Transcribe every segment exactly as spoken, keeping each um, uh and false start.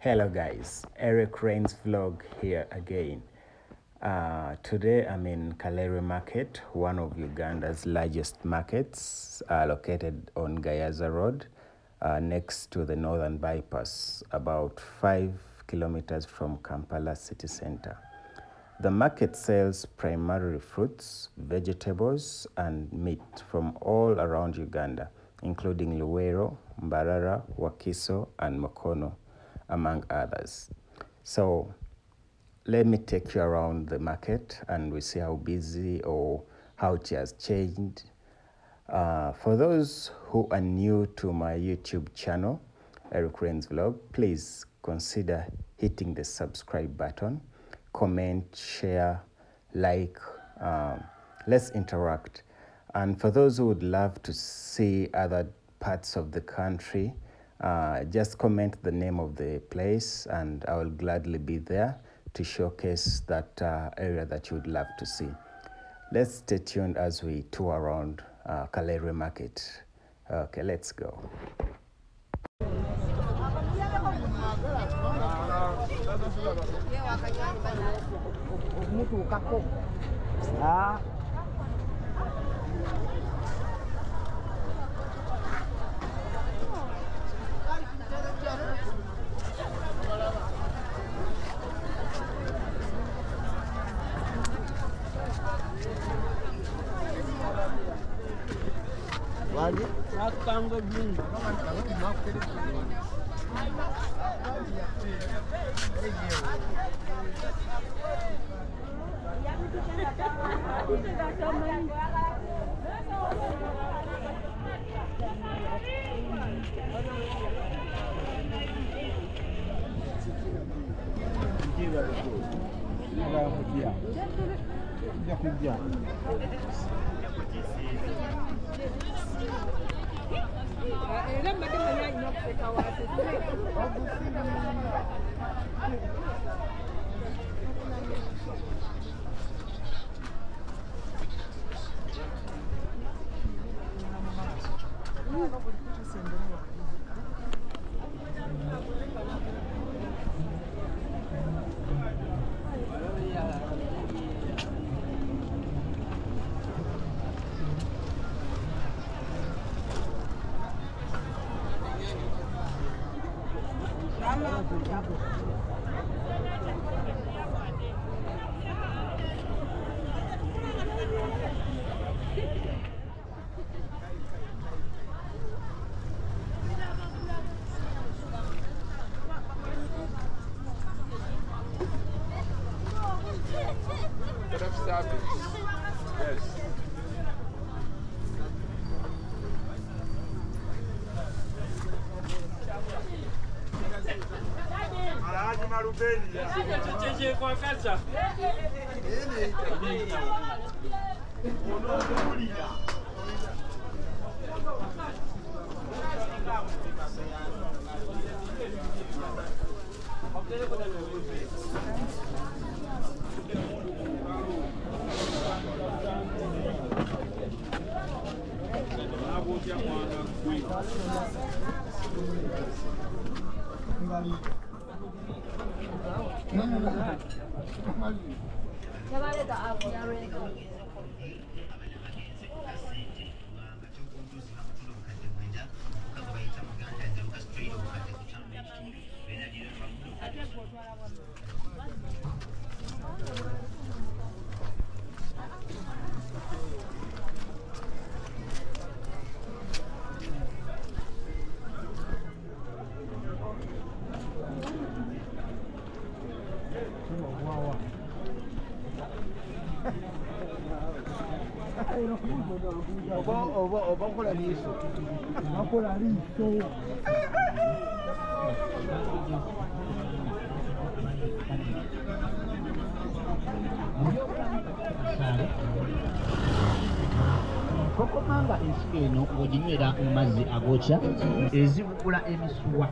Hello guys, Eric Rain's vlog here again. Uh, today I'm in Kalerwe market, one of Uganda's largest markets, uh, located on Gayaza road, uh, next to the northern bypass, about five kilometers from Kampala city center. The market sells primarily fruits, vegetables, and meat from all around Uganda, including Luwero, Mbarara, Wakiso, and Mokono, among others. So let me take you around the market and we see how busy or how it has changed. Uh, for those who are new to my YouTube channel, Eric Rain's Vlog, please consider hitting the subscribe button, comment, share, like, um, let's interact. And for those who would love to see other parts of the country, uh, just comment the name of the place and I will gladly be there to showcase that uh, area that you would love to see. Let's stay tuned as we tour around uh, Kalerwe market. Okay, let's go. Kokomanga ensiko eno oginywera mu mazzi agokya ezibukula emisuwa.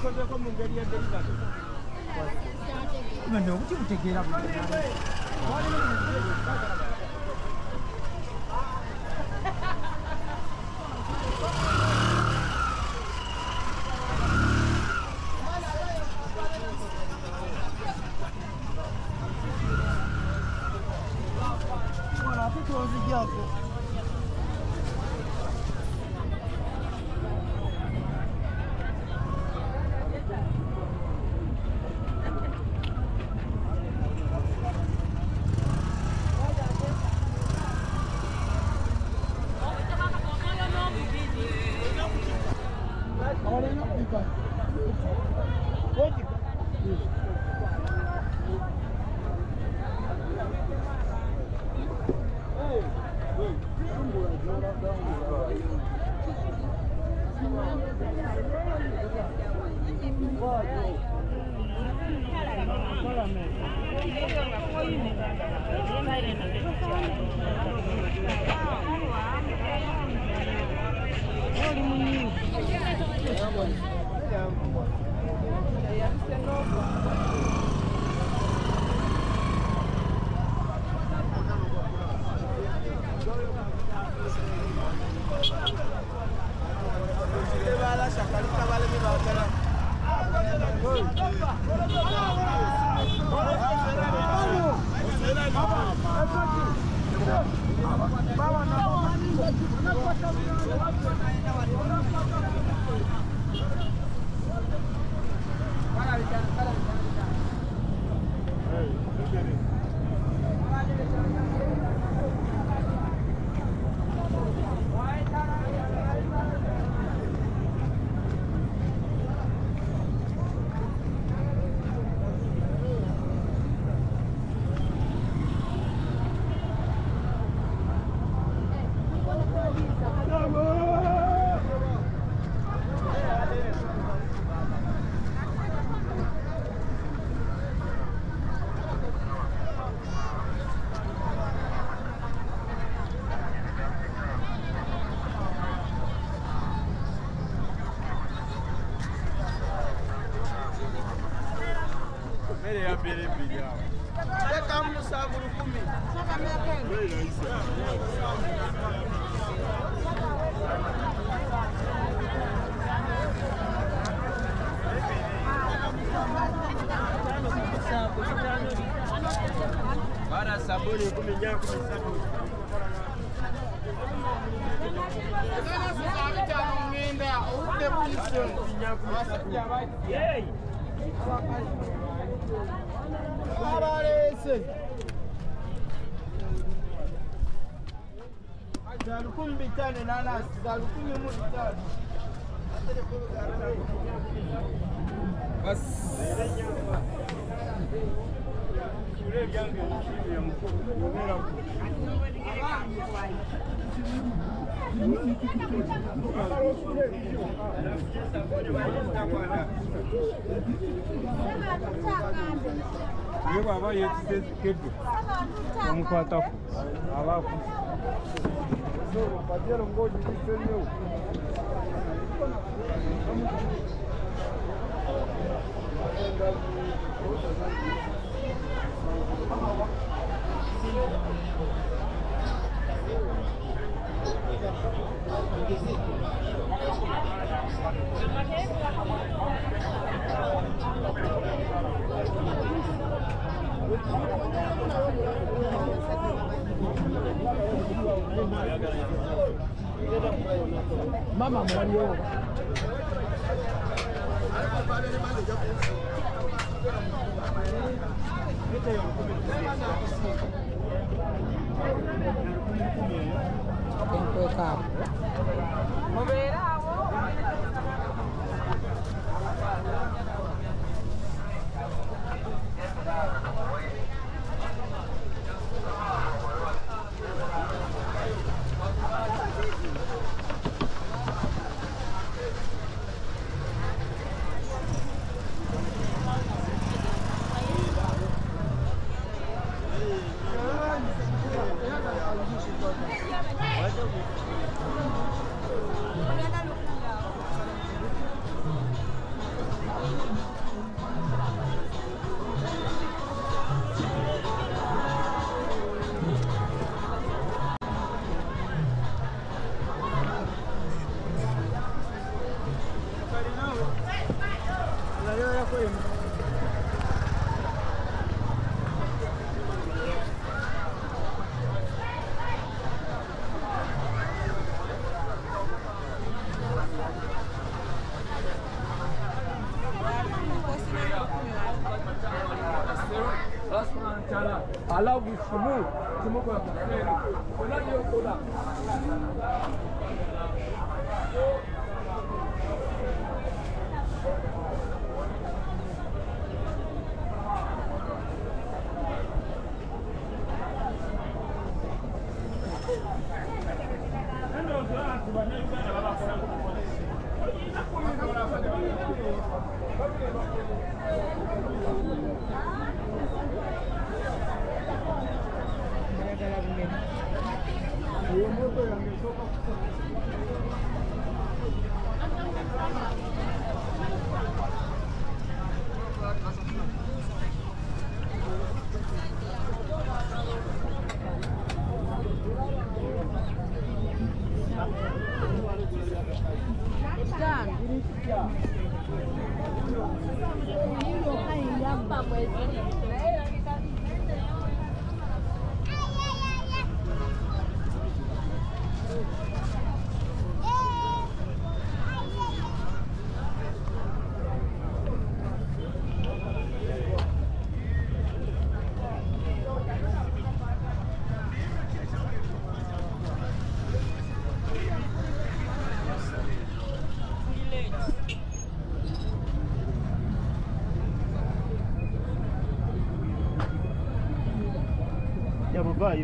Mama mwanyo. Thank you. Vaio.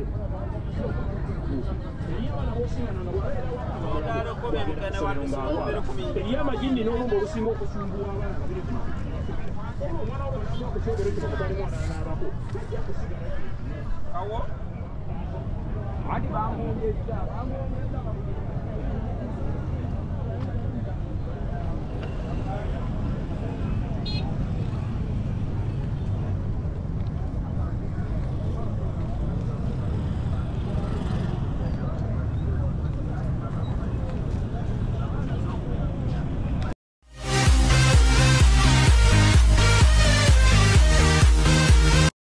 Iya majini no lumbo lusingo kusumbua abana. Omwana obusingo kuchobere kibakali mwana n'abako. Kawo. Adi bamuyeza, bamuyeza.